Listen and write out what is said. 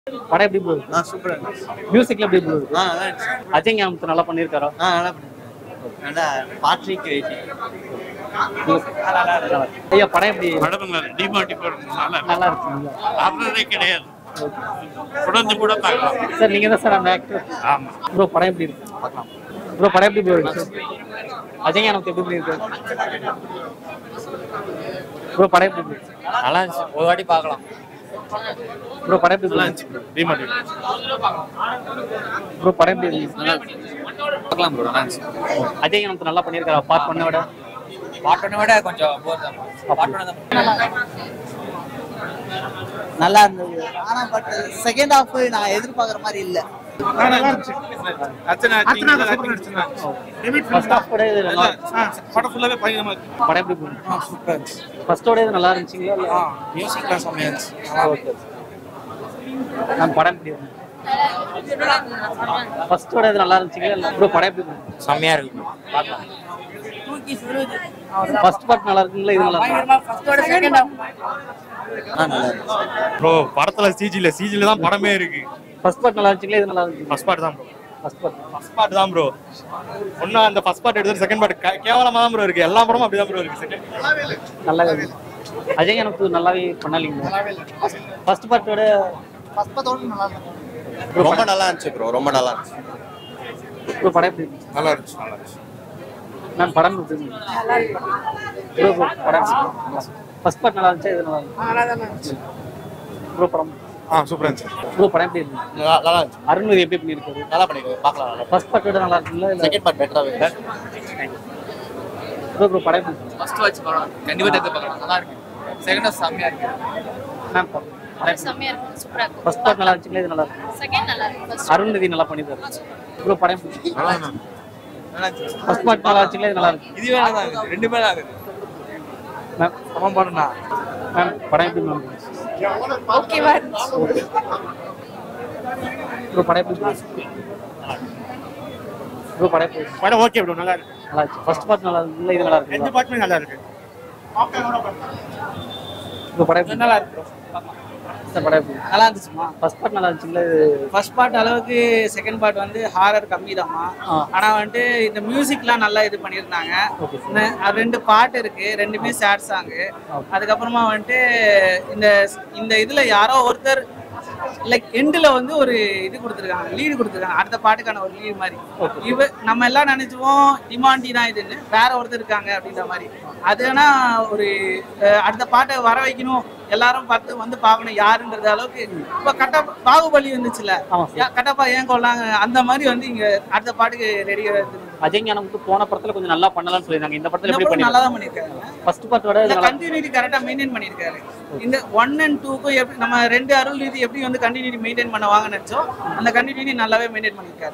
படம் எப்படி ப்ரோ? சூப்பரா மியூசிக்ல எப்படி ப்ரோ? நல்லா இருந்துச்சு. அஜய் ஞாபகத்தை நல்லா பண்ணியிருக்காரா? நல்லா பண்ணிருக்காரு. நல்லா பாட்ரிக் ஐயா படம் எப்படி? படம் டிமாட்டிஃபோர் நல்லா இருக்குங்களா? அப்படியே கிடையாது. தொடர்ந்து கூட பார்க்கலாம். சார் நீங்க தான் சார் அந்த ஆக்டர். ஆமா ப்ரோ படம் எப்படி இருக்கு? பார்க்கலாம். ப்ரோ படம் எப்படி ப்ரோ இருக்கு? அஜய் ஞாபகத்தை எப்படி பண்ணியிருக்காரு? ப்ரோ படம் எப்படி இருக்கு? நல்லா இருந்துச்சு. ஒரு வாட்டி பார்க்கலாம். ப்ரோ படம் எப்படி இருந்துச்சு? டிமாட்டிஃபோர் ப்ரோ படம் எப்படி இருந்துச்சு? பார்க்கலாம் ப்ரோ. நல்லா இருந்துச்சு. அஜய் ஞாபகத்தை நல்லா பண்ணியிருக்காரா? பார்ட் பண்ண விட பாட்டனை விட கொஞ்சம் போர் தான். பாட்டனை தான் நல்லா இருந்தது. ஆனா பட் செகண்ட் ஹாஃப் நான் எதிர்பார்க்குற மாதிரி இல்ல. நல்லா இருந்துச்சு. ஃபர்ஸ்ட் ஹாஃப் கூட இது நல்லா படம் ஃபுல்லாவே பயங்கரமா இருக்கு. படம் எப்படி போகுது? சூப்பரா இருந்துச்சு. ஃபர்ஸ்டோட இது நல்லா இருந்துச்சுங்களா இல்ல? மியூசிக்லாம் செம்மையா இருந்துச்சு. ஓகே. நான் படம் எப்படி இருக்கு? ஃபர்ஸ்டோட இது நல்லா இருந்துச்சுங்களா இல்ல? ப்ரோ படம் எப்படி இருக்கு? செம்மையா இருக்கு. பார்க்கலாம். ஃபர்ஸ்ட் பார்ட் நல்லா இருக்குங்களா இது நல்லா இருக்கு? நல்லா இருந்துச்சு. ப்ரோ படத்துல சிஜில தான் படமே இருக்கு. ஃபர்ஸ்ட் பார்ட் நல்லா இருந்துச்சுங்களா இது நல்லா இருக்கு? ஃபர்ஸ்ட் பார்ட் தான் ப்ரோ. ஃபர்ஸ்ட் பார்ட் தான் ப்ரோ. ஒண்ணா அந்த ஃபர்ஸ்ட் பார்ட் எடுத்து செகண்ட் பார்ட் கேவலமா தான் ப்ரோ இருக்கு. எல்லா படமும் அப்படிதான் ப்ரோ இருக்கு. செகண்ட் நல்லா இருக்கு. அஜய் எனக்கு நல்லாவே பண்ணலீங்க. ஃபர்ஸ்ட் பார்ட்டோட ரொம்ப நல்லா இருந்துச்சு ப்ரோ. ரொம்ப நல்லா இருந்துச்சு. ப்ரோ படம் எப்படி இருக்கு? நல்லா இருந்துச்சு. நல்லா இருந்துச்சு. நான் படம் நல்லா இருக்கு. ப்ரோ படம் ஃபர்ஸ்ட் பார்ட் நல்லா இருந்துச்சு இது நல்லா இருந்துச்சு. ப்ரோ படம் சூப்பரா இருந்துச்சு. ப்ரோ படம் எப்படி இருக்கு? நல்லா இருந்துச்சு. அருண்மதி எப்படி பண்ணியிருக்காரு? நல்லா பண்ணிருக்காரு. பார்க்கலாம். ஃபர்ஸ்ட் பார்ட்டோட நல்லா இருக்குங்களா இல்ல செகண்ட் பார்ட் பெட்டராவே இருக்கு. ப்ரோ படம் எப்படி இருக்கு? ஃபர்ஸ்ட் வாட்ச் பார்க்கலாம். கண்டிப்பா எடுத்து பார்க்கலாம். நல்லா இருக்கு. செகண்ட் ஹாஃப் செம்மையா இருக்கு. மேம் செம்மையா இருக்கு. சூப்பரா இருக்கு. ஃபர்ஸ்ட் பார்ட் நல்லா இருந்துச்சுங்களா இது நல்லா இருக்கு? செகண்ட் நல்லா இருக்கு. ஃபர்ஸ்ட் அருண்மதி நல்லா பண்ணியிருக்காரு. ப்ரோ படம் எப்படி இருக்கு? நல்லா இருந்துச்சு. நல்லா இருந்துச்சு. ஃபர்ஸ்ட் பார்ட் நல்லா இருந்துச்சுங்களா இது நல்லா இருக்கு? இதுவே நல்லா இருக்கு. ரெண்டுமே நல்லா இருக்கு. மேம் சமம் பண்ணுனா. மேம் படம் எப்படி மேம்? ஓகேவா இருந்துச்சு. ப்ரோ படம் எப்படி இருக்கு? ப்ரோ படம் எப்படி இருக்கு? படம் ஓகே ப்ரோ. நல்லா இருக்கு. நல்லா இருக்கு. ஃபர்ஸ்ட் பார்ட் நல்லா இருக்குங்களா இது நல்லா இருக்கு? ரெண்டு பார்ட்டுமே நல்லா இருக்கு. ப்ரோ படம் எப்படி நல்லா இருக்கு ப்ரோ. சார் படம் எப்படி? நல்லா இருந்துச்சுமா. ஃபர்ஸ்ட் பார்ட் நல்லா இருந்துச்சுங்களா இது? ஃபர்ஸ்ட் பார்ட் அளவுக்கு செகண்ட் பார்ட் வந்து ஹாரர் கம்மி தான்மா. ஆனா வந்துட்டு இந்த மியூசிக்லாம் நல்லா இது பண்ணியிருந்தாங்க. Okay sir. அது ரெண்டு பாட்டு இருக்கு. ரெண்டுமே சேட் சாங்கு. அதுக்கப்புறமா வந்துட்டு இந்த இந்த இதுல யாரோ ஒருத்தர் லைக் எண்டில் வந்து ஒரு இது கொடுத்துருக்காங்க, லீடு கொடுத்துருக்காங்க. அடுத்த பாட்டுக்கான ஒரு லீடு மாதிரி. நம்ம எல்லாம் நினைச்சுவோம் டிமாண்டி தான் இதுன்னு, வேற ஒருத்தர் இருக்காங்க அப்படின்ற மாதிரி. அதுனா ஒரு அடுத்த பாட்டை வர வைக்கணும், எல்லாரும் பார்த்து வந்து பார்க்கணும் யாருன்றது அளவுக்கு. இப்போ கட்டப்பா பாகுபலி வந்துச்சுல, கட்டப்பா ஏன் கொள்ளாங்க அந்த மாதிரி வந்து இங்க அடுத்த பாட்டுக்கு ரெடியா இருக்கு. அஜய் ஞானமுத்து போன படத்துல கொஞ்சம் நல்லா பண்ணலாம்னு சொல்லிருந்தாங்க. இந்த படத்துல எப்படி பண்ணி? நல்லா தான் பண்ணிருக்காங்க. ஃபர்ஸ்ட் பார்ட்டோட கண்டினியூட்டி கரெக்டா மெயின்டைன் பண்ணிருக்காரு. இந்த 1 and 2க்கு எப்படி நம்ம ரெண்டு அருள் ரீதி எப்படி வந்து கண்டினியூட்டி மெயின்டைன் பண்ணுவாங்கன்னு நினைச்சோம், அந்த கண்டினியூட்டி நல்லாவே மெயின்டைன் பண்ணிருக்காரு.